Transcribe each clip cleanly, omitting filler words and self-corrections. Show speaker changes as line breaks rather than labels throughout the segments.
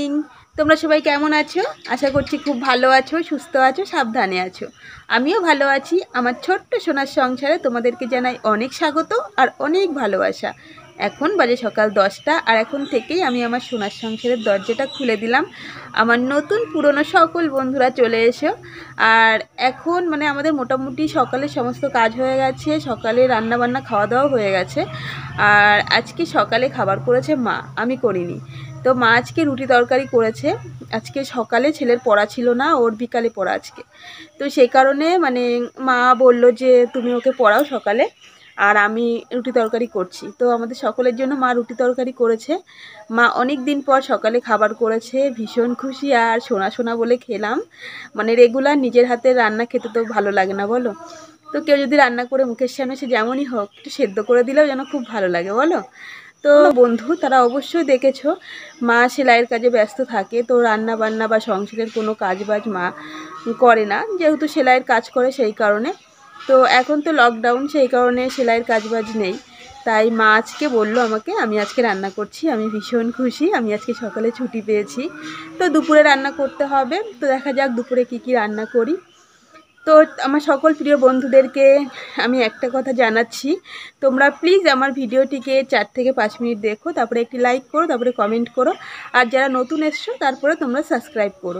Morning. তোমরা সবাই কেমন আছো? আশা করছি খুব ভালো আছো, সুস্থ আছো, সাবধানে আছো। আমিও ভালো আছি। আমার ছোট্ট সোনার সংসারে তোমাদেরকে জানাই অনেক স্বাগত আর অনেক ভালোবাসা। এখন বাজে সকাল 10টা আর এখন থেকেই আমি আমার সোনার সংসারের দরজাটা খুলে দিলাম। আমার নতুন পুরনো সকল বন্ধুরা চলে এসো। আর এখন মানে আমাদের মোটামুটি সকালে সমস্ত কাজ হয়ে গেছে, সকালে রান্না বান্না খাওয়া দাওয়া হয়ে গেছে। আর আজকে সকালে খাবার করেছে মা, আমি করিনি। তো মা আজকে রুটি তরকারি করেছে। আজকে সকালে ছেলের পড়া ছিল না, ওর বিকালে পড়া আজকে। তো সেই কারণে মানে মা বলল যে তুমি ওকে পড়াও সকালে, আর আমি রুটি তরকারি করছি। তো আমাদের সকলের জন্য মা রুটি তরকারি করেছে। মা অনেক দিন পর সকালে খাবার করেছে, ভীষণ খুশি। আর সোনা সোনা বলে খেলাম। মানে রেগুলার নিজের হাতের রান্না খেতে তো ভালো লাগে না বলো? তো কেউ যদি রান্না করে মুখের সামনে সে যেমনই হোক একটু সেদ্ধ করে দিলেও যেন খুব ভালো লাগে বলো? তো বন্ধু তারা অবশ্যই দেখেছো মা সেলাইয়ের কাজে ব্যস্ত থাকে, তো রান্না বান্না বা সংসারের কোনো কাজবাজ মা করে না, যেহেতু সেলাইয়ের কাজ করে সেই কারণে। তো এখন তো লকডাউন, সেই কারণে সেলাইয়ের কাজবাজ নেই। তাই মা আজকে বললো আমাকে, আমি আজকে রান্না করছি। আমি ভীষণ খুশি, আমি আজকে সকালে ছুটি পেয়েছি। তো দুপুরে রান্না করতে হবে, তো দেখা যাক দুপুরে কি কি রান্না করি। তো আমার সকল প্রিয় বন্ধুদেরকে আমি একটা কথা জানাচ্ছি, তোমরা প্লিজ আমার ভিডিওটিকে 4 থেকে 5 মিনিট দেখো, তারপরে একটি লাইক করো, তারপরে কমেন্ট করো। আর যারা নতুন এসছো তারপরে তোমরা সাবস্ক্রাইব করো।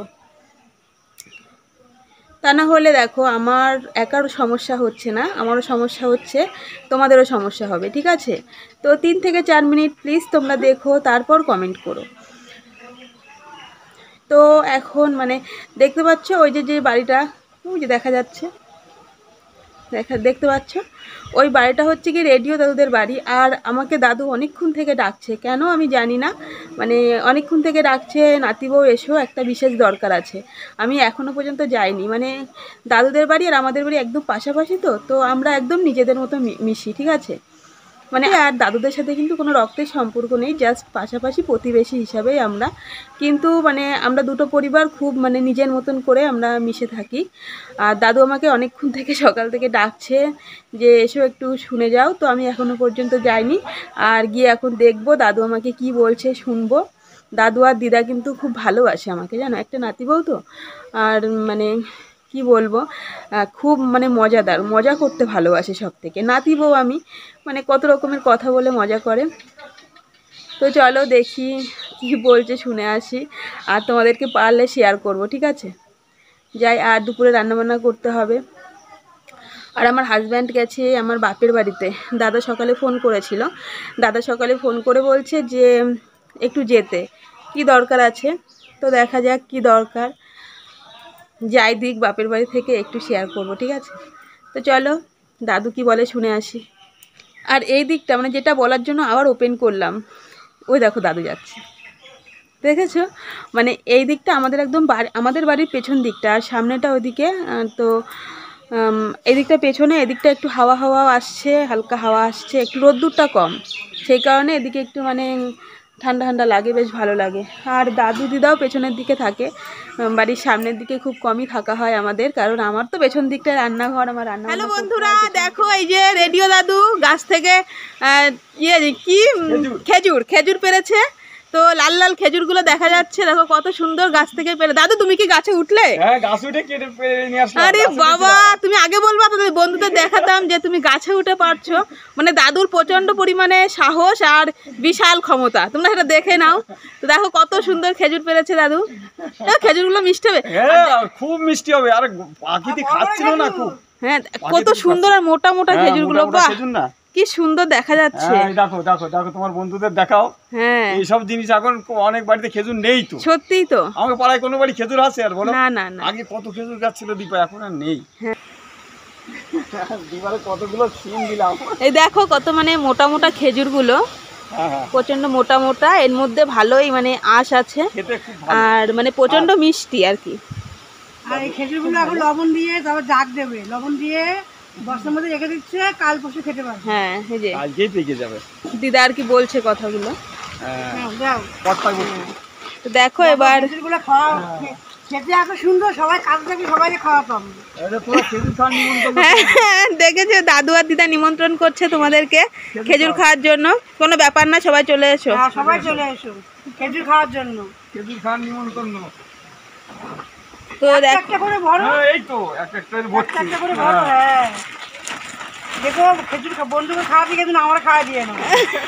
তা না হলে দেখো আমার একারও সমস্যা হচ্ছে না, আমারও সমস্যা হচ্ছে, তোমাদেরও সমস্যা হবে, ঠিক আছে? তো 3 থেকে 4 মিনিট প্লিজ তোমরা দেখো, তারপর কমেন্ট করো। তো এখন মানে দেখতে পাচ্ছ ওই যে বাড়িটা, ওই যে দেখা যাচ্ছে, দেখতে পাচ্ছ ওই বাড়িটা হচ্ছে কি রেডিও দাদুদের বাড়ি। আর আমাকে দাদু অনেকক্ষণ থেকে ডাকছে, কেন আমি জানি না, মানে অনেকক্ষণ থেকে ডাকছে, নাতি বউ এসো, একটা বিশেষ দরকার আছে। আমি এখনও পর্যন্ত যাইনি। মানে দাদুদের বাড়ি আর আমাদের বাড়ি একদম পাশাপাশি, তো আমরা একদম নিজেদের মতো মিশি, ঠিক আছে? মানে আর দাদুদের সাথে কিন্তু কোনো রক্তের সম্পর্ক নেই, জাস্ট পাশাপাশি প্রতিবেশী হিসাবেই আমরা। কিন্তু মানে আমরা দুটো পরিবার খুব মানে নিজের মতন করে আমরা মিশে থাকি। আর দাদু আমাকে অনেকক্ষণ থেকে সকাল থেকে ডাকছে যে এসো একটু শুনে যাও। তো আমি এখনও পর্যন্ত যাইনি, আর গিয়ে এখন দেখবো দাদু আমাকে কি বলছে, শুনবো। দাদু আর দিদা কিন্তু খুব ভালোবাসে আমাকে, জানো, একটা নাতি বউ তো। আর মানে কি বলবো, খুব মানে মজাদার, মজা করতে ভালোবাসে সব থেকে নাতি বউ। আমি মানে কত রকমের কথা বলে মজা করে। তো চলো দেখি কি বলছে, শুনে আসি, আর তোমাদেরকে পারলে শেয়ার করব, ঠিক আছে? যাই, আর দুপুরে রান্নাবান্না করতে হবে। আর আমার হাজব্যান্ড গেছে আমার বাপের বাড়িতে। দাদা সকালে ফোন করেছিল, দাদা সকালে ফোন করে বলছে যে একটু যেতে, কি দরকার আছে। তো দেখা যাক কি দরকার, যাই দিক বাপের বাড়ি থেকে একটু শেয়ার করব, ঠিক আছে? তো চলো দাদু কি বলে শুনে আসি। আর এই দিকটা মানে যেটা বলার জন্য আবার ওপেন করলাম, ওই দেখো দাদু যাচ্ছে, দেখেছো? মানে এই দিকটা আমাদের একদম আমাদের বাড়ির পেছন দিকটা, আর সামনেটা ওইদিকে। তো এই দিকটা পেছনে, এদিকটা একটু হাওয়া হাওয়া আসছে, হালকা হাওয়া আসছে, একটু রোদ্দুরটা কম, সেই কারণে এদিকে একটু মানে ঠান্ডা ঠান্ডা লাগে, বেশ ভালো লাগে। আর দাদু দিদাও পেছনের দিকে থাকে, বাড়ির সামনের দিকে খুব কমই থাকা হয় আমাদের, কারণ আমার তো পেছন দিকটায় রান্নাঘর, আমার রান্না। হ্যালো বন্ধুরা, দেখো এই যে রেডিও দাদু গাছ থেকে কি খেজুর পেরেছে। তো লাল লাল খেজুরগুলো দেখা যাচ্ছে, দেখো কত সুন্দর গাছ থেকে পেরে। দাদু তুমি কি গাছে উঠলে?
হ্যাঁ, গাছ উঠে কেটে পেরে নিয়ে আসলাম।
আরে বাবা, তুমি আগে বলবা তো, বন্ধুদের দেখাতাম যে তুমি গাছে উঠে পারছো। মানে দাদুর প্রচন্ড পরিমাণে সাহস আর বিশাল ক্ষমতা, তোমরা সেটা দেখে নাও। তো দেখো কত সুন্দর খেজুর পেরেছে দাদু। খেজুরগুলো মিষ্টি হবে,
খুব মিষ্টি হবে। আর পাখিতে খাচ্ছিল না খুব।
হ্যাঁ, কত সুন্দর আর মোটা মোটা খেজুরগুলো, বাহ কি সুন্দর দেখা যাচ্ছে।
দেখো দেখো দেখো, তোমার বন্ধুদের দেখাও। হ্যাঁ, এইসব জিনিস এখন অনেক বাড়িতে খেজুর নেই তো।
সত্যিই তো,
আমাকে পাড়ায় কোনো বাড়ি খেজুর আছে আর বলো?
না না না,
আগে কত খেজুর গাছ ছিল দীপা, এখন আর নেই। দীপারে কতগুলো সিম দিলাম।
এই দেখো কত মানে মোটা মোটা খেজুরগুলো, প্রচন্ড মোটা মোটা, এর মধ্যে ভালোই মানে আঁশ আছে, আর মানে প্রচন্ড মিষ্টি আর কি।
আর এই খেজুরগুলো এখন লবণ দিয়ে তারপর জাগ দেবে, লবণ দিয়ে বস্তার মধ্যে রেখে দিচ্ছে, কাল পরশু খেতে পারবে।
হ্যাঁ, এই যে
আজকেই পেকে যাবে।
দিদা আর কি বলছে কথাগুলো। তো দেখো এবার
খেজুরগুলো খাওয়া খেতে এত সুন্দর, সবাই কাছে থাকি সবাইকে খাওয়াতাম।
হ্যাঁ, দেখেছো দাদু আর দিদা নিমন্ত্রণ করছে তোমাদেরকে খেজুর খাওয়ার জন্য। কোনো ব্যাপার না, সবাই চলে এসো।
সবাই চলে এসো খেজুর খাওয়ার জন্য।
খেজুর খান নিমন্ত্রণ।
তো
একটা করে ভরো,
এই তো একটা করে ভরছি।
একটা করে ভরো। হ্যাঁ দেখো খেজুর বন্ধুকে খাওয়াবি কিন্তু আমার খাওয়া দিয়ে না।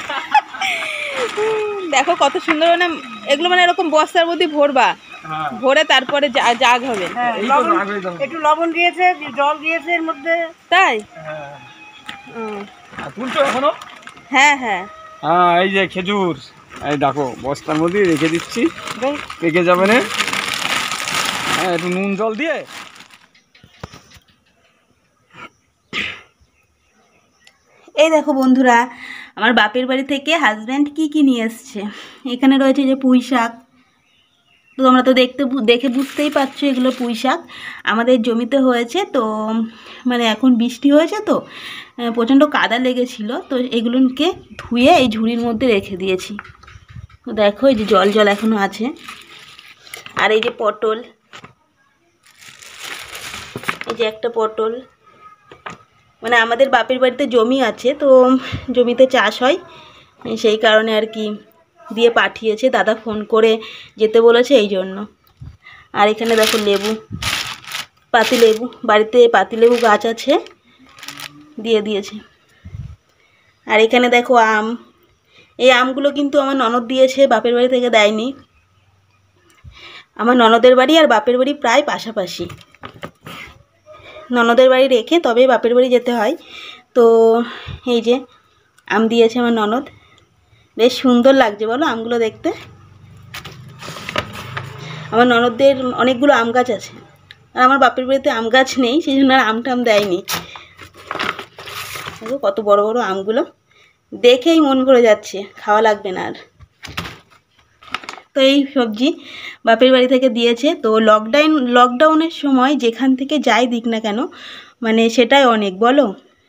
দেখো কত সুন্দর, মানে এগুলো মানে এরকম বস্তার মধ্যে ভরবা, ভরে তারপরে জাগ হবে।
একটু লবণ দিয়েছে, জল দিয়েছে এর মধ্যে।
তাই?
তুলছো এখনো?
হ্যাঁ হ্যাঁ
হ্যাঁ, এই যে খেজুর, এই দেখো বস্তার মধ্যে রেখে দিচ্ছি, পেকে যাবে না। হ্যাঁ, একটু নুন জল দিয়ে।
এই দেখো বন্ধুরা, আমার বাপের বাড়ি থেকে হাজব্যান্ড কি নিয়ে এসছে। এখানে রয়েছে যে পুঁই শাক, তো তোমরা তো দেখে বুঝতেই পারছো এগুলো পুঁই শাক আমাদের জমিতে হয়েছে। তো মানে এখন বৃষ্টি হয়েছে তো প্রচণ্ড কাদা লেগেছিল, তো এগুলোকে ধুয়ে এই ঝুড়ির মধ্যে রেখে দিয়েছি। তো দেখো এই যে জল জল এখনও আছে। আর এই যে পটল, এই যে একটা পটল, মানে আমাদের বাপের বাড়িতে জমি আছে, তো জমিতে চাষ হয়, সেই কারণে আর কি দিয়ে পাঠিয়েছে, দাদা ফোন করে যেতে বলেছে এই জন্য। আর এখানে দেখো লেবু, পাতিলেবু, বাড়িতে পাতিলেবু গাছ আছে, দিয়ে দিয়েছে। আর এখানে দেখো আম, এই আমগুলো কিন্তু আমার ননদ দিয়েছে, বাপের বাড়ি থেকে দেয়নি। আমার ননদের বাড়ি আর বাপের বাড়ি প্রায় পাশাপাশি, ননদের বাড়ি রেখে তবেই বাপের বাড়ি যেতে হয়। তো এই যে আম দিয়েছে আমার ননদ, বেশ সুন্দর লাগছে বলো আমগুলো দেখতে। আমার ননদদের অনেকগুলো আম গাছ আছে, আর আমার বাপের বাড়িতে আম গাছ নেই, সেই জন্য আর আম টাম দেয়নি। দেখো কত বড় বড় আমগুলো, দেখেই মন ভরে যাচ্ছে, খাওয়া লাগবে না আর। তো এই সবজি বাপের বাড়ি থেকে দিয়েছে। তো লকডাউনের সময় যেখান থেকে যাই দিক না কেন, মানে সেটাই অনেক বলো।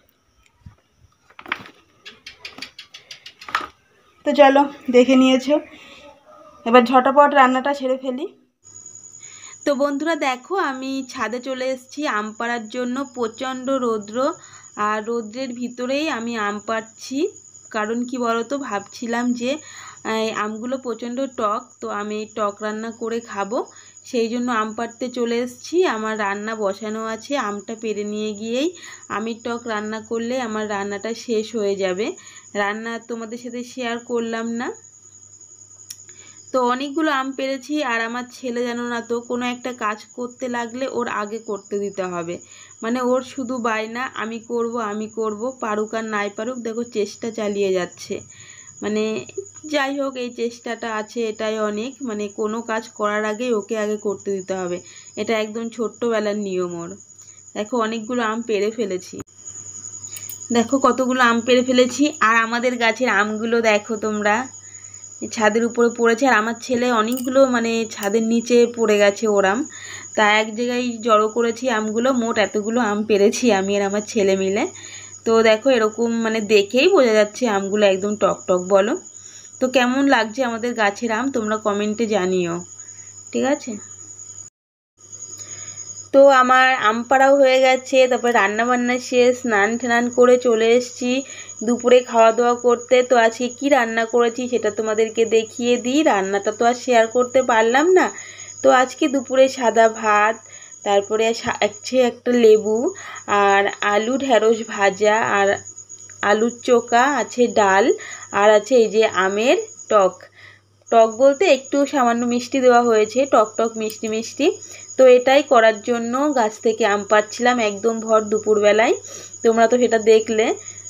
তো চলো, দেখে নিয়েছো, এবার ঝটাপট রান্নাটা ছেড়ে ফেলি। তো বন্ধুরা দেখো, আমি ছাদে চলে এসেছি আম পাড়ার জন্য। প্রচণ্ড রৌদ্র, আর রৌদ্রের ভিতরেই আমি আম পাড়ছি। কারণ কি বলো তো, ভাবছিলাম যে আমগুলো প্রচণ্ড টক, তো আমি টক রান্না করে খাবো, সেই জন্য আম পাড়তে চলে এসেছি। আমার রান্না বসানো আছে, আমটা পেড়ে নিয়ে গিয়েই আমি টক রান্না করলে আমার রান্নাটা শেষ হয়ে যাবে। রান্না তোমাদের সাথে শেয়ার করলাম না। তো অনেকগুলো আম পেড়েছি, আর আমার ছেলে জানো না তো, কোনো একটা কাজ করতে লাগলে ওর আগে করতে দিতে হবে, মানে ওর শুধু বায়না আমি করব আমি করব, পারুক আর নাই পারুক, দেখো চেষ্টা চালিয়ে যাচ্ছে। মানে যাই হোক, এই চেষ্টাটা আছে, এটাই অনেক, মানে কোনো কাজ করার আগেই ওকে আগে করতে দিতে হবে, এটা একদম ছোট্টবেলার নিয়ম ওর। দেখো অনেকগুলো আম পেড়ে ফেলেছি, দেখো কতগুলো আম পেড়ে ফেলেছি। আর আমাদের গাছের আমগুলো দেখো তোমরা, ছাদের উপরে পড়েছে, আর আমার ছেলে অনেকগুলো মানে ছাদের নিচে পড়ে গেছে ওর আম, তা এক জায়গায় জড়ো করেছি আমগুলো। মোট এতগুলো আম পেড়েছি আমি আর আমার ছেলে মিলে। তো দেখো এরকম মানে দেখেই বোঝা যাচ্ছে আমগুলো একদম টক টক বলো। তো কেমন লাগছে আমাদের গাছের আম তোমরা কমেন্টে জানিও, ঠিক আছে। তো আমার আম পাড়াও হয়ে গেছে, তারপর রান্নাবান্না শেষ, স্নান টান করে চলে এসেছি দুপুরে খাওয়া দাওয়া করতে। তো আজকে কি রান্না করেছি সেটা তোমাদেরকে দেখিয়ে দিই, রান্নাটা তো আর শেয়ার করতে পারলাম না। তো আজকে দুপুরে সাদা ভাত, তারপরে আছে একটা লেবু, আর আলু ঢেঁড়স ভাজা, আর আলুর চোখা, আছে ডাল, আর আছে এই যে আমের টক। টক বলতে একটু সামান্য মিষ্টি দেওয়া হয়েছে, টক টক মিষ্টি মিষ্টি। তো এটাই করার জন্য গাছ থেকে আম পাড়ছিলাম একদম ভর দুপুরবেলায়, তোমরা তো সেটা দেখলে।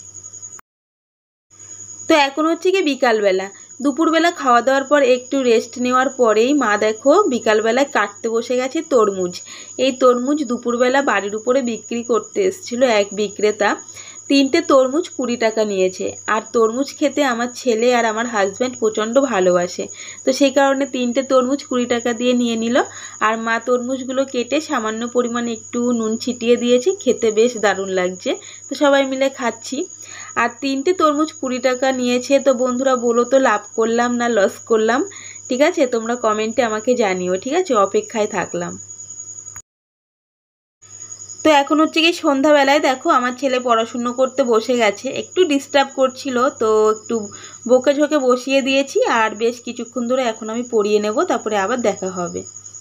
তো এখন হচ্ছে কি বিকালবেলা, দুপুরবেলা খাওয়া দাওয়ার পর একটু রেস্ট নেওয়ার পরেই মা দেখো বিকালবেলায় কাটতে বসে গেছে তরমুজ। এই তরমুজ দুপুরবেলা বাড়ির উপরে বিক্রি করতে এসেছিলো এক বিক্রেতা, 3টে তরমুজ 20 টাকা নিয়েছে। আর তরমুজ খেতে আমার ছেলে আর আমার হাজব্যান্ড প্রচণ্ড ভালোবাসে, তো সেই কারণে 3টে তরমুজ 20 টাকা দিয়ে নিয়ে নিল। আর মা তরমুজগুলো কেটে সামান্য পরিমাণে একটু নুন ছিটিয়ে দিয়েছি, খেতে বেশ দারুণ লাগছে। তো সবাই মিলে খাচ্ছি। আর 3টে তরমুজ 20 টাকা নিয়েছে। তো বন্ধুরা বলো তো লাভ করলাম না লস করলাম, ঠিক আছে, তোমরা কমেন্টে আমাকে জানিও, ঠিক আছে, অপেক্ষায় থাকলাম। তো এখন হচ্ছে কি সন্ধ্যাবেলায় দেখো আমার ছেলে পড়াশুনো করতে বসে গেছে, একটু ডিস্টার্ব করছিল তো একটু বকে ঝোঁকে বসিয়ে দিয়েছি। আর বেশ কিছুক্ষণ ধরে এখন আমি পড়িয়ে নেব, তারপরে আবার দেখা হবে।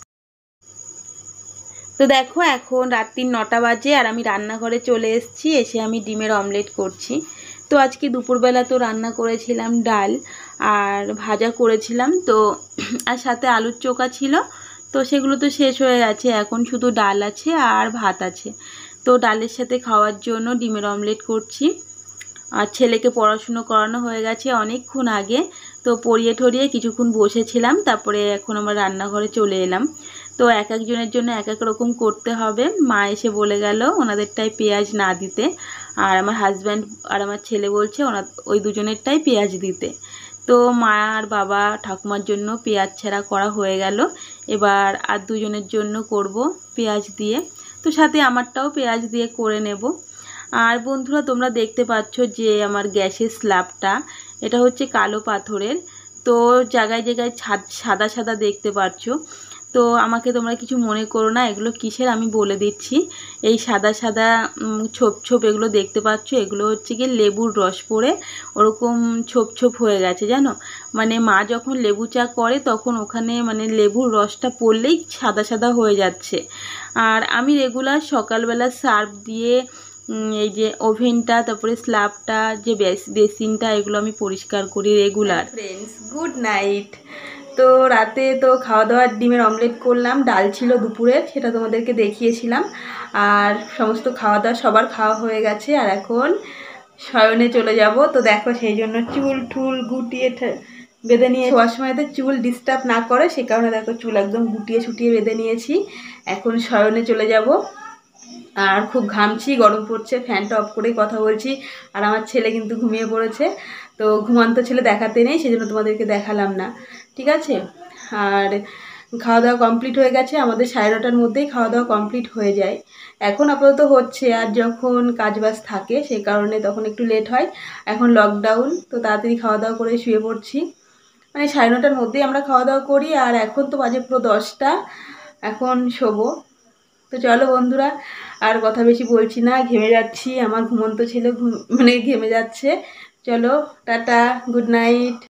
তো দেখো এখন রাত্রির 9টা বাজে আর আমি রান্নাঘরে চলে এসেছি, এসে আমি ডিমের অমলেট করছি। তো আজকে দুপুরবেলা তো রান্না করেছিলাম ডাল আর ভাজা করেছিলাম, তো আর সাথে আলুর চোখা ছিল, তো সেগুলো তো শেষ হয়ে গেছে, এখন শুধু ডাল আছে আর ভাত আছে। তো ডালের সাথে খাওয়ার জন্য ডিমের অমলেট করছি। আর ছেলেকে পড়াশুনো করানো হয়ে গেছে অনেকক্ষণ আগে, তো পড়িয়ে ঠরিয়ে কিছুক্ষণ বসেছিলাম, তারপরে এখন আমার রান্নাঘরে চলে এলাম। তো এক একজনের জন্য এক এক রকম করতে হবে। মা এসে বলে গেল ওনাদেরটাই পেঁয়াজ না দিতে, আর আমার হাজব্যান্ড আর আমার ছেলে বলছে ওই দুজনেরটাই পেঁয়াজ দিতে। তো মা আর বাবা ঠাকুমার জন্য পেঁয়াজ ছাড়া করা হয়ে গেল, এবার আর দুজনের জন্য করব পেঁয়াজ দিয়ে, তো সাথে আমারটাও পেঁয়াজ দিয়ে করে নেব। আর বন্ধুরা তোমরা দেখতে পাচ্ছ যে আমার গ্যাসের স্ল্যাবটা এটা হচ্ছে কালো পাথরের, তো জায়গায় জায়গায় সাদা সাদা দেখতে পাচ্ছ। তো আমাকে তোমরা কিছু মনে করো না, এগুলো কিসের আমি বলে দিচ্ছি। এই সাদা সাদা ছোপ ছোপ এগুলো দেখতে পাচ্ছ, এগুলো হচ্ছে কি লেবুর রস পড়ে ওরকম ছোপ ছোপ হয়ে গেছে জানো। মানে মা যখন লেবু চা করে তখন ওখানে মানে লেবুর রসটা পড়লেই সাদা সাদা হয়ে যাচ্ছে। আর আমি রেগুলার সকালবেলা সার্ফ দিয়ে এই যে ওভেনটা, তারপরে স্ল্যাবটা, যে বেসিনটা, এগুলো আমি পরিষ্কার করি রেগুলার। Friends good night. তো রাতে তো খাওয়া দাওয়ার ডিমের অমলেট করলাম, ডাল ছিল দুপুরের, সেটা তোমাদেরকে দেখিয়েছিলাম। আর সমস্ত খাওয়া দাওয়া সবার খাওয়া হয়ে গেছে, আর এখন শয়নে চলে যাব। তো দেখো সেই জন্য চুল টুল গুটিয়ে বেঁধে নিয়ে শোয়ার সময় তো চুল ডিস্টার্ব না করে সে কারণে দেখো চুল একদম গুটিয়ে ছুটিয়ে বেঁধে নিয়েছি। এখন শয়নে চলে যাব। আর খুব ঘামছি, গরম পড়ছে, ফ্যানটা অফ করেই কথা বলছি। আর আমার ছেলে কিন্তু ঘুমিয়ে পড়েছে, তো ঘুমান্ত ছেলে দেখাতে নেই, সেজন্য তোমাদেরকে দেখালাম না, ঠিক আছে। আর খাওয়া দাওয়া কমপ্লিট হয়ে গেছে, আমাদের 9:30টার মধ্যেই খাওয়া দাওয়া কমপ্লিট হয়ে যায় এখন আপাতত হচ্ছে। আর যখন কাজবাজ থাকে সেই কারণে তখন একটু লেট হয়। এখন লকডাউন, তো তাড়াতাড়ি খাওয়া দাওয়া করে শুয়ে পড়ছি। মানে 9:30টার মধ্যেই আমরা খাওয়া দাওয়া করি, আর এখন তো বাজে পুরো 10টা, এখন শোবো। তো চলো বন্ধুরা, আর কথা বেশি বলছি না, ঘেমে যাচ্ছি, আমার ঘুমন্ত ছেলে মানে ঘেমে যাচ্ছে। চলো টাটা, গুড নাইট।